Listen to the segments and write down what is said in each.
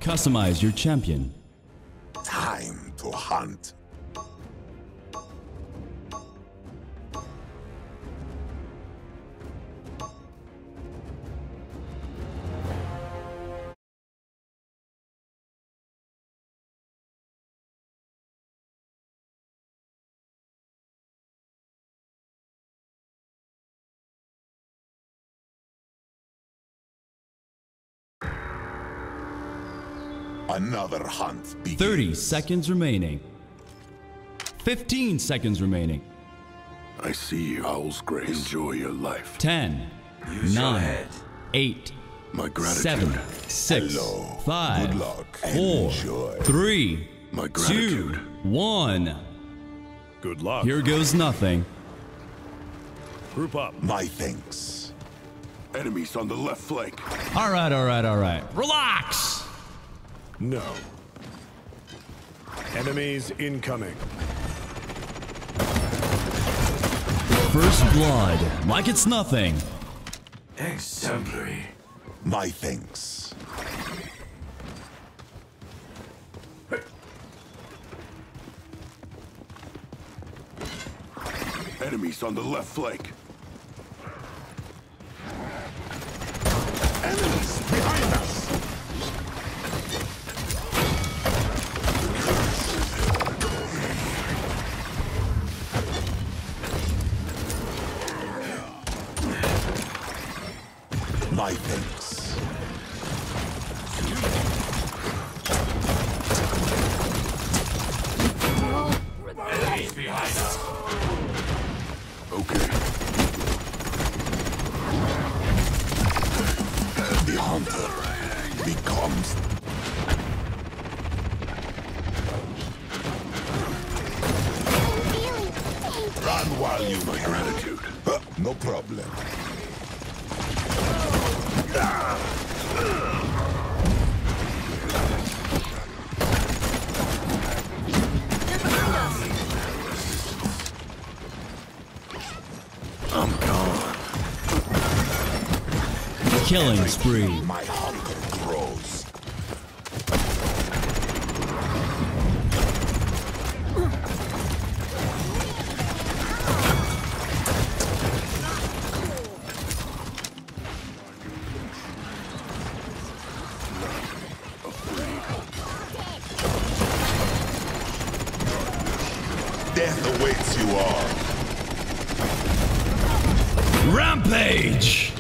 Customize your champion. Time to hunt. Another hunt begins. 30 seconds remaining. 15 seconds remaining. I see you, Owl's Grace. Enjoy your life. 10, Use your 9, head. 8, My gratitude. 7, 6, Hello. 5, Good luck. 4, Enjoy. 3, My 2, gratitude. 1. Good luck. Here goes nothing. Group up. My thanks. Enemies on the left flank. All right. Relax. No. Enemies incoming. First blood, like it's nothing. Exemplary. My thanks. Enemies on the left flank. Enemies behind us. My thanks. Enemies behind us. Okay. The hunter becomes run while you My gratitude. No problem. I'm gone. Killing spree. My hunger grows. Death awaits you all. Rampage.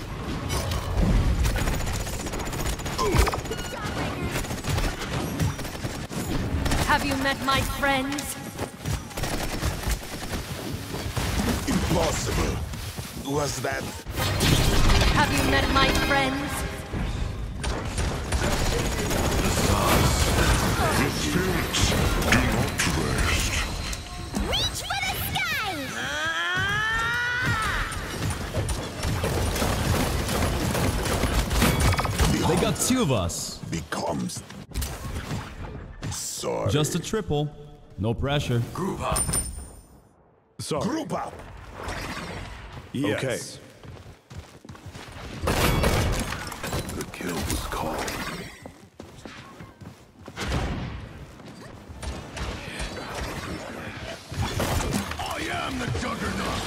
Have you met my friends? Impossible. Was that Have you met my friends? Reach for the sky! They got two of us. becomes sorry. Just a triple. No pressure. Group up. Sorry. Group up. Yes. The kill was called. I am the Juggernaut.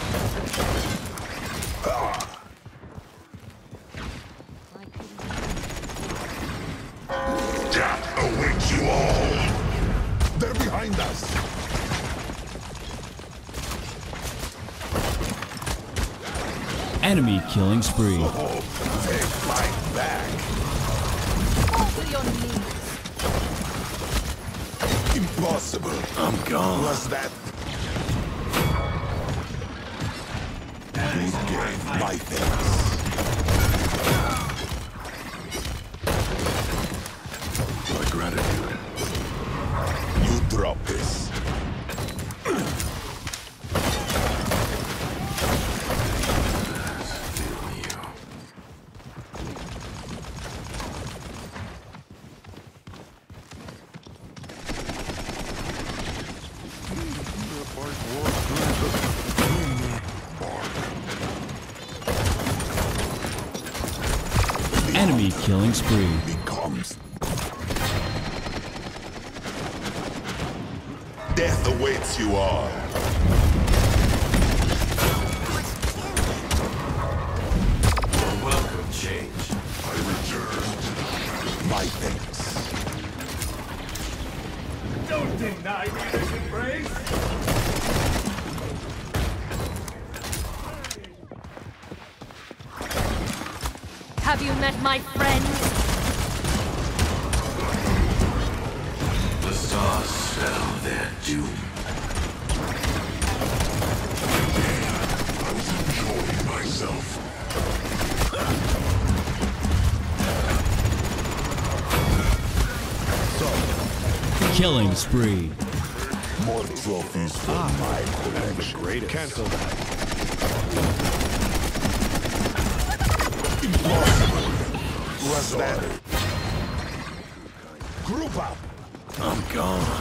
Death awaits you all. They're behind us. Enemy killing spree. Take fight back. Fall to your knees. Impossible. I'm gone. Was that good game? My thanks. My gratitude. You drop this. Enemy killing spree. Becomes Death awaits you all. Welcome, change. I return. My thanks. Don't deny me this embrace! Have you met my friends? The stars spell their doom. I was enjoying myself. Killing spree. More trophies for my collection. Great. Cancel that. Impossible. Was that? Group up. I'm gone.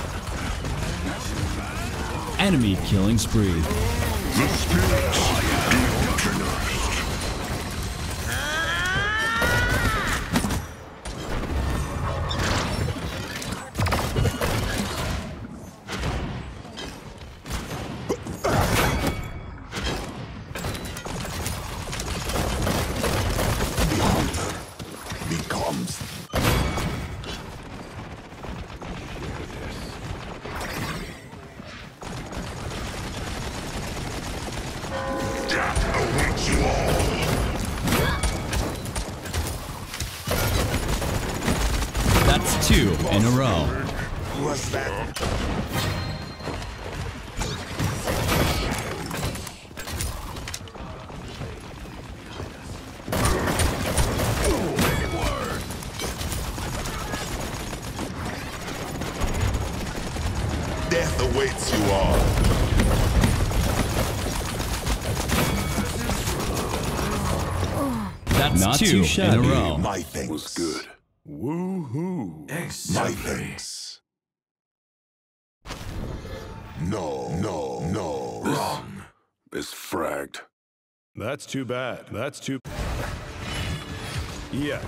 Enemy killing spree. The spirits be organized. Becomes Death awaits you all. That's 2 in a row. was that? Death awaits you all. That's not 2 in a row. My thanks. Was good. Woohoo. My thanks. No. Wrong. Is fragged. That's too bad. That's too... Yes.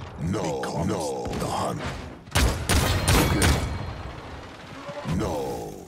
No. The hunt. Okay. No.